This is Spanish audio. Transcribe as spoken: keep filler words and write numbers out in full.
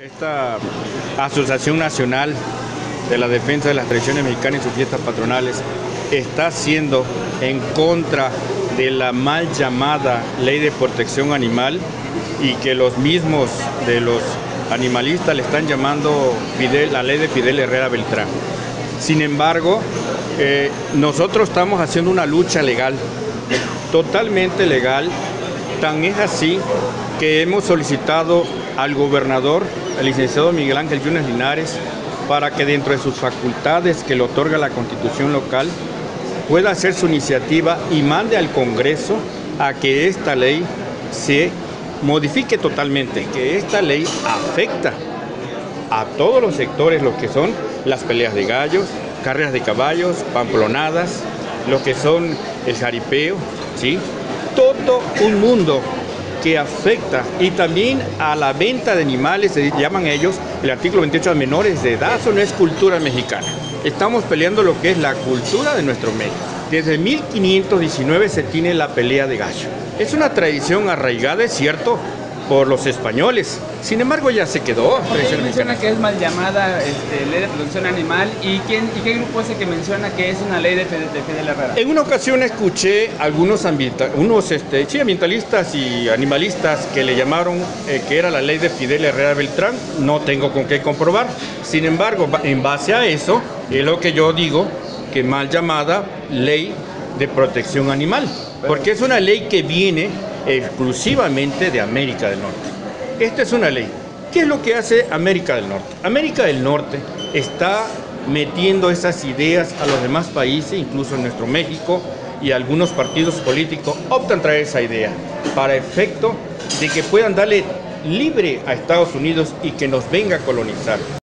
Esta Asociación Nacional de la Defensa de las Tradiciones Mexicanas y sus fiestas patronales está haciendo en contra de la mal llamada Ley de Protección Animal, y que los mismos de los animalistas le están llamando Fidel, la ley de Fidel Herrera Beltrán. Sin embargo, eh, nosotros estamos haciendo una lucha legal, totalmente legal. Tan es así que hemos solicitado al gobernador, el licenciado Miguel Ángel Yunes Linares, para que dentro de sus facultades que le otorga la Constitución local, pueda hacer su iniciativa y mande al Congreso a que esta ley se modifique totalmente, que esta ley afecta a todos los sectores, lo que son las peleas de gallos, carreras de caballos, pamplonadas, lo que son el jaripeo, ¿sí? Todo un mundo que afecta, y también a la venta de animales, se llaman ellos el artículo veintiocho a menores de edad. Eso no es cultura mexicana. Estamos peleando lo que es la cultura de nuestro medio. Desde mil quinientos diecinueve se tiene la pelea de gallo. Es una tradición arraigada, es cierto, por los españoles. Sin embargo, ya se quedó. Okay, menciona que es mal llamada este, ley de protección animal. ¿Y, quién, ¿Y qué grupo es el que menciona que es una ley de, de, de Fidel Herrera? En una ocasión escuché algunos ambienta, unos, este, sí, ambientalistas y animalistas que le llamaron eh, que era la ley de Fidel Herrera Beltrán. No tengo con qué comprobar. Sin embargo, en base a eso, es lo que yo digo, que mal llamada ley de protección animal. Porque es una ley que viene exclusivamente de América del Norte. Esta es una ley. ¿Qué es lo que hace América del Norte? América del Norte está metiendo esas ideas a los demás países, incluso en nuestro México, y algunos partidos políticos optan traer esa idea para efecto de que puedan darle libre a Estados Unidos y que nos venga a colonizar.